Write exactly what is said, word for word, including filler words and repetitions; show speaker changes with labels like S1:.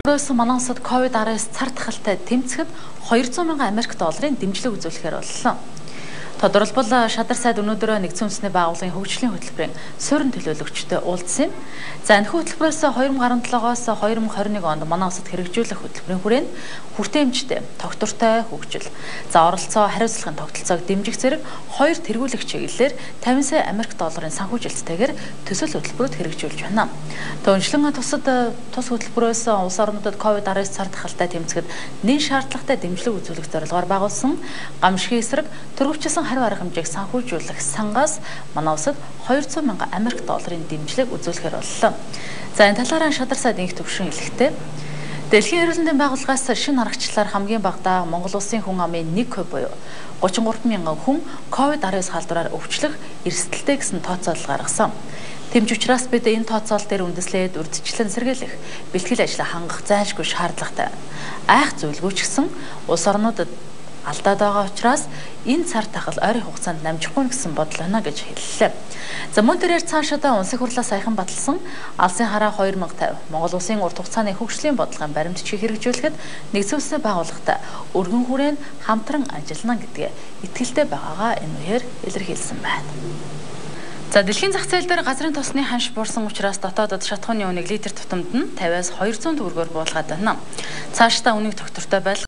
S1: Höтөлбөрөөс манай улсад ковид десятtoгийн цар тахалтай тэмцэхэд двести мянган Америк долларын дэмжлэг үзүүлэхээр боллоо. Тодорхойлбол Шадар сайд өнөөдөр нэгдсэн үндэсний байгууллагын хөгжлийн хөтөлбөрийн суурин төлөөлөгчтэй уулзсан юм. За энэ хөтөлбөрөөс две тысячи десет өөс две тысячи двадцать one онд манай улсад хэрэгжүүлэх хөтөлбөрийн хүрээнд хүртээмжтэй, тогтвортой хөгжил, за оролцоо, хариуцлагын тогтолцоог дэмжих зэрэг хоёр тэргүүлэх чиглэлээр пঞ্চাশ сая Америк долларын санхүүжилттэйгээр төсөл хөтөлбөрөд хэрэгжүүлж байна. Түүнчлэн тусад тус хөтөлбөрөөс улс орнуудад ковид десятtoгийн цар тахалтай тэмцэхэд нэн шаардлагатай дэмжлэг үзүүлэх зорилгоор байгуулсан гамшигын эсрэг төрөвчсөн хариу арга хэмжээг санхүүжүүлэх сангаас манай улсад двести мянган Америк долларын дэмжлэг үзүүлэхээр боллоо. За энэ талаараа Шадар сайд инх төвшин хэлэхдээ Дэлхийн эрүүл мэндийн байгууллагаас шинэ аргачлалаар хамгийн багадаа Монгол улсын хүн амын нэг хувь буюу тридцать три мянган хүн ковид десятtoгийн халдвараар өвчлөх эрсдэлтэй гэсэн тооцоолол гаргасан. Тэмч учраас бид энэ тооцоолол дээр үндэслээд урьдчилан сэргийлэх, бэлтгэл ажлаа хангах зайлшгүй шаардлагатай. Айх зүйлгүй ч гэсэн улс орнуудад алдаад байгаа учраас энэ цар тахал ойрын хугацаанд намжихгүй гэсэн бодол байна гэж хэллээ. За мөн тэрээр цаашаа унсыг хурлаа саяхан баталсан алсын хараа две тысячи пятьдесят Монгол улсын урт хугацааны хөгжлийн бодлогын баримтчийг хэрэгжүүлэхэд нэгдсэн үндэсний байгууллагатай өргөн хүрээнд хамтран ажиллана гэдгээ итгэлтэй байгаагаа энэ үеэр илэрхийлсэн байна. За дэлхийн зах зээл дээр газрын тосны ханш буурсан учраас дотоодод шатхууны үнийг литр тутамд нь пचाс-аас двести төгрөгөөр буулгаад байна. Цаашдаа үнийг тогтвортой байлгах